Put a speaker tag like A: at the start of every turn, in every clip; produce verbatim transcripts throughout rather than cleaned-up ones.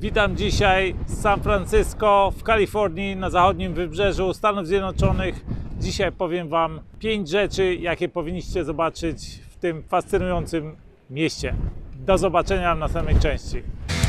A: Witam dzisiaj z San Francisco w Kalifornii na zachodnim wybrzeżu Stanów Zjednoczonych. Dzisiaj powiem Wam pięć rzeczy, jakie powinniście zobaczyć w tym fascynującym mieście. Do zobaczenia w następnej części.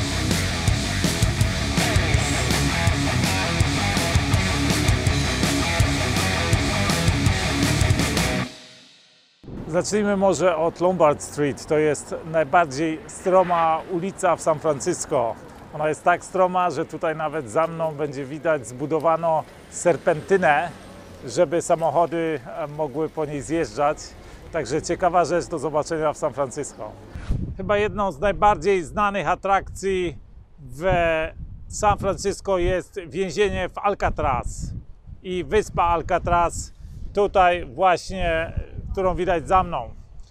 A: Zacznijmy może od Lombard Street. To jest najbardziej stroma ulica w San Francisco. Ona jest tak stroma, że tutaj nawet za mną będzie widać, zbudowano serpentynę, żeby samochody mogły po niej zjeżdżać. Także ciekawa rzecz do zobaczenia w San Francisco. Chyba jedną z najbardziej znanych atrakcji w San Francisco jest więzienie w Alcatraz i wyspa Alcatraz, tutaj właśnie, którą widać za mną.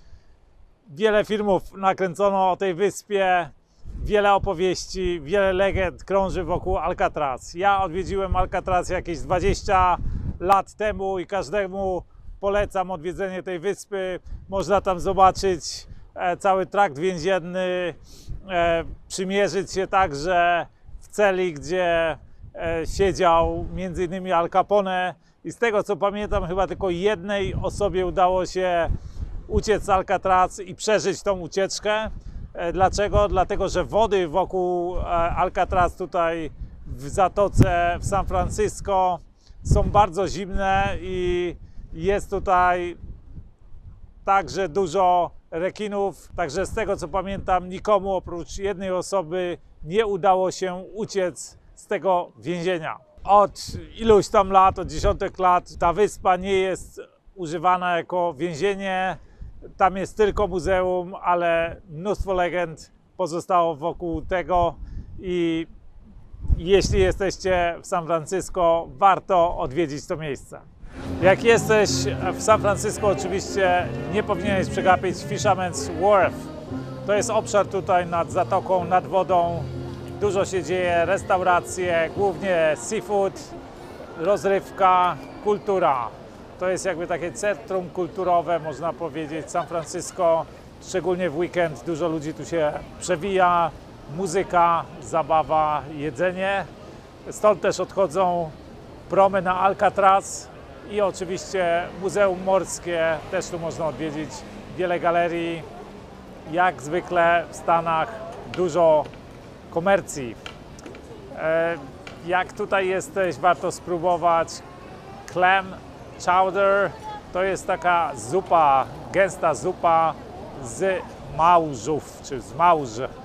A: Wiele filmów nakręcono o tej wyspie, wiele opowieści, wiele legend krąży wokół Alcatraz. Ja odwiedziłem Alcatraz jakieś dwadzieścia lat temu i każdemu polecam odwiedzenie tej wyspy. Można tam zobaczyć cały trakt więzienny, przymierzyć się także w celi, gdzie siedział między innymi Al Capone. I z tego co pamiętam, chyba tylko jednej osobie udało się uciec z Alcatraz i przeżyć tą ucieczkę. Dlaczego? Dlatego, że wody wokół Alcatraz tutaj w zatoce w San Francisco są bardzo zimne i jest tutaj także dużo rekinów. Także z tego co pamiętam, nikomu oprócz jednej osoby nie udało się uciec z tego więzienia. Od iluś tam lat, od dziesiątek lat, ta wyspa nie jest używana jako więzienie. Tam jest tylko muzeum, ale mnóstwo legend pozostało wokół tego i jeśli jesteście w San Francisco, warto odwiedzić to miejsce. Jak jesteś w San Francisco, oczywiście nie powinieneś przegapić Fisherman's Wharf. To jest obszar tutaj nad zatoką, nad wodą. Dużo się dzieje, restauracje, głównie seafood, rozrywka, kultura. To jest jakby takie centrum kulturowe, można powiedzieć, San Francisco. Szczególnie w weekend dużo ludzi tu się przewija. Muzyka, zabawa, jedzenie. Stąd też odchodzą promy na Alcatraz i oczywiście Muzeum Morskie też tu można odwiedzić. Wiele galerii. Jak zwykle w Stanach dużo komercji. Jak tutaj jesteś, warto spróbować clam chowder. To jest taka zupa, gęsta zupa z małżów, czy z małż.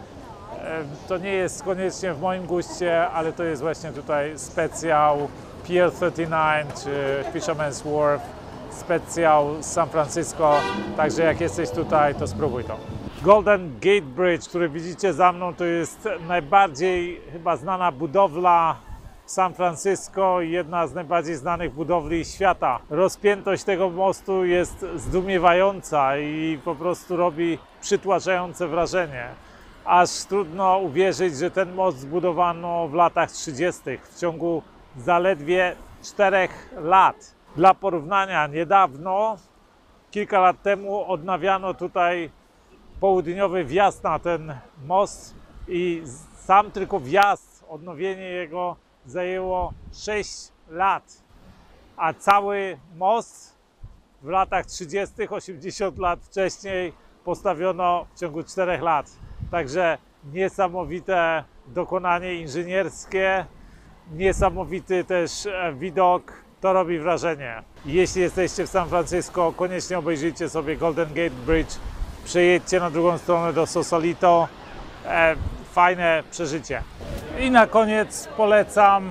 A: To nie jest koniecznie w moim guście, ale to jest właśnie tutaj specjał Pier trzydzieści dziewięć czy Fisherman's Wharf, specjał z San Francisco. Także jak jesteś tutaj, to spróbuj to. Golden Gate Bridge, który widzicie za mną, to jest najbardziej chyba znana budowla w San Francisco i jedna z najbardziej znanych budowli świata. Rozpiętość tego mostu jest zdumiewająca i po prostu robi przytłaczające wrażenie. Aż trudno uwierzyć, że ten most zbudowano w latach trzydziestych, w ciągu zaledwie czterech lat. Dla porównania, niedawno, kilka lat temu odnawiano tutaj południowy wjazd na ten most i sam tylko wjazd, odnowienie jego zajęło sześć lat, a cały most w latach trzydziestych, osiemdziesiąt lat wcześniej postawiono w ciągu czterech lat. Także niesamowite dokonanie inżynierskie, niesamowity też widok, to robi wrażenie. Jeśli jesteście w San Francisco, koniecznie obejrzyjcie sobie Golden Gate Bridge. Przejedźcie na drugą stronę do Sausalito, e, fajne przeżycie. I na koniec polecam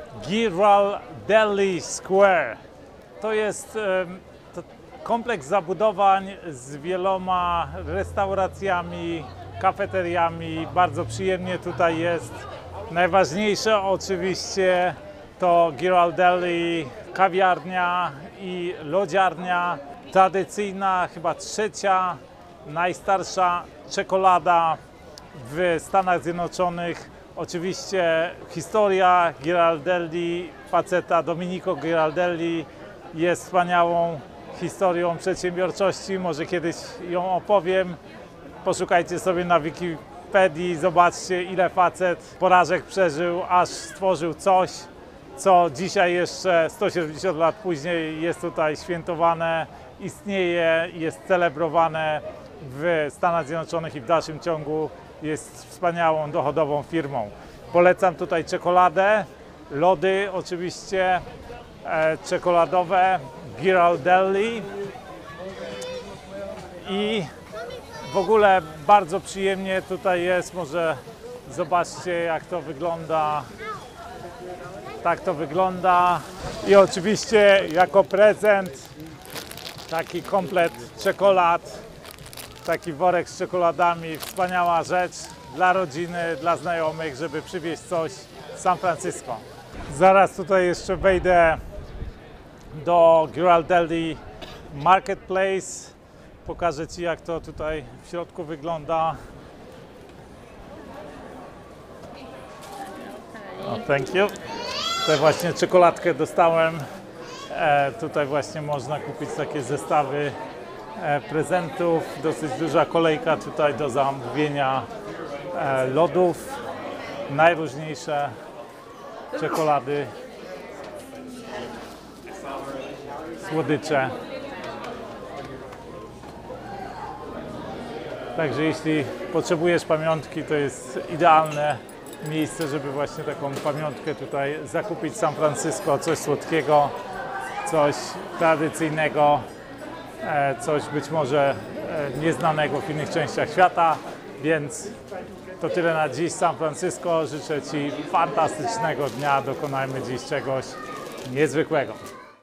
A: Ghirardelli Square. To jest e, to kompleks zabudowań z wieloma restauracjami, kafeteriami. Bardzo przyjemnie tutaj jest. Najważniejsze oczywiście to Ghirardelli, kawiarnia i lodziarnia. Tradycyjna, chyba trzecia najstarsza czekolada w Stanach Zjednoczonych. Oczywiście historia Ghirardelli, faceta Domenico Ghirardelli jest wspaniałą historią przedsiębiorczości. Może kiedyś ją opowiem. Poszukajcie sobie na Wikipedii Wikipedii, zobaczcie, ile facet porażek przeżył, aż stworzył coś, co dzisiaj jeszcze sto siedemdziesiąt lat później jest tutaj świętowane, istnieje, jest celebrowane w Stanach Zjednoczonych i w dalszym ciągu jest wspaniałą, dochodową firmą. Polecam tutaj czekoladę, lody oczywiście, e, czekoladowe Ghirardelli i w ogóle bardzo przyjemnie tutaj jest, może zobaczcie, jak to wygląda. Tak to wygląda i oczywiście jako prezent taki komplet czekolad, taki worek z czekoladami, wspaniała rzecz dla rodziny, dla znajomych, żeby przywieźć coś z San Francisco. Zaraz tutaj jeszcze wejdę do Ghirardelli Marketplace, pokażę Ci, jak to tutaj w środku wygląda. Oh, thank you. Tutaj właśnie czekoladkę dostałem. E, tutaj właśnie można kupić takie zestawy e, prezentów. Dosyć duża kolejka tutaj do zamówienia e, lodów. Najróżniejsze czekolady, słodycze. Także jeśli potrzebujesz pamiątki, to jest idealne miejsce, żeby właśnie taką pamiątkę tutaj zakupić w San Francisco, coś słodkiego, coś tradycyjnego, coś być może nieznanego w innych częściach świata, więc to tyle na dziś San Francisco. Życzę Ci fantastycznego dnia, dokonajmy dziś czegoś niezwykłego.